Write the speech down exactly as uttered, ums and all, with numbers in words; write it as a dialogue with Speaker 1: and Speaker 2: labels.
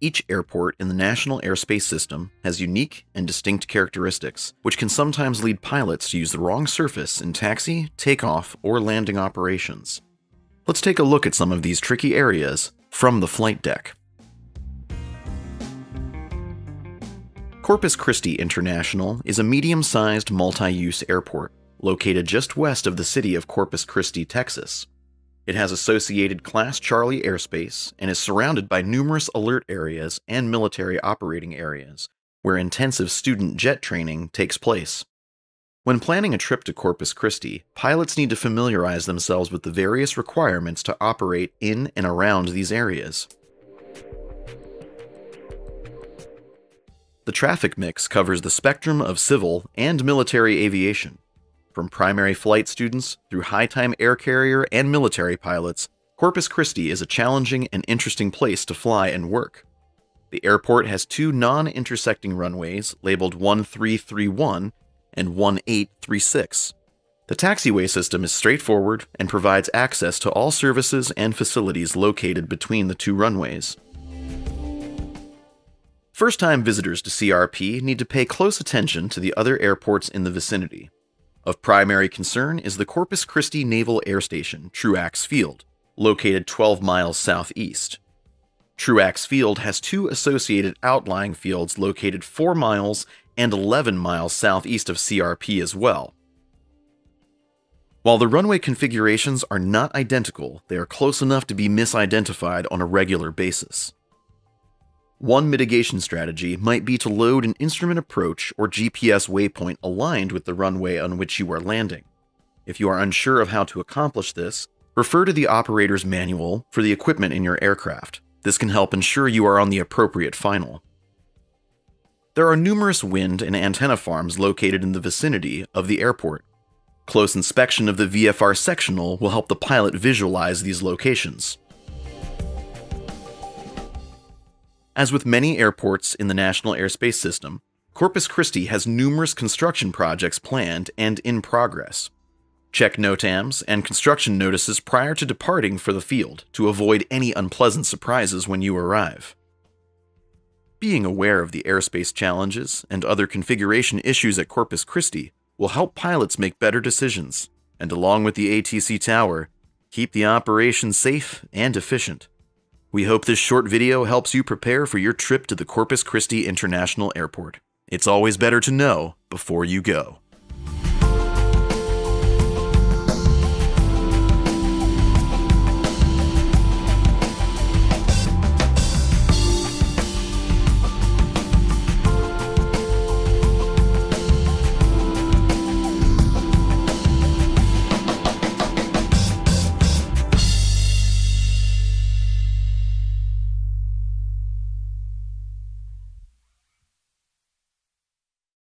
Speaker 1: Each airport in the National Airspace System has unique and distinct characteristics, which can sometimes lead pilots to use the wrong surface in taxi, takeoff, or landing operations. Let's take a look at some of these tricky areas from the flight deck. Corpus Christi International is a medium-sized multi-use airport located just west of the city of Corpus Christi, Texas. It has associated Class Charlie airspace and is surrounded by numerous alert areas and military operating areas, where intensive student jet training takes place. When planning a trip to Corpus Christi, pilots need to familiarize themselves with the various requirements to operate in and around these areas. The traffic mix covers the spectrum of civil and military aviation. From primary flight students through high-time air carrier and military pilots, Corpus Christi is a challenging and interesting place to fly and work. The airport has two non-intersecting runways labeled one three three one and one eight three six. The taxiway system is straightforward and provides access to all services and facilities located between the two runways. First-time visitors to C R P need to pay close attention to the other airports in the vicinity. Of primary concern is the Corpus Christi Naval Air Station, Truax Field, located twelve miles southeast. Truax Field has two associated outlying fields located four miles and eleven miles southeast of C R P as well. While the runway configurations are not identical, they are close enough to be misidentified on a regular basis. One mitigation strategy might be to load an instrument approach or G P S waypoint aligned with the runway on which you are landing. If you are unsure of how to accomplish this, refer to the operator's manual for the equipment in your aircraft. This can help ensure you are on the appropriate final. There are numerous wind and antenna farms located in the vicinity of the airport. Close inspection of the V F R Sectional will help the pilot visualize these locations. As with many airports in the National Airspace System, Corpus Christi has numerous construction projects planned and in progress. Check NOTAMs and Construction Notices prior to departing for the field to avoid any unpleasant surprises when you arrive. Being aware of the airspace challenges and other configuration issues at Corpus Christi will help pilots make better decisions, and along with the A T C Tower, keep the operation safe and efficient. We hope this short video helps you prepare for your trip to the Corpus Christi International Airport. It's always better to know before you go.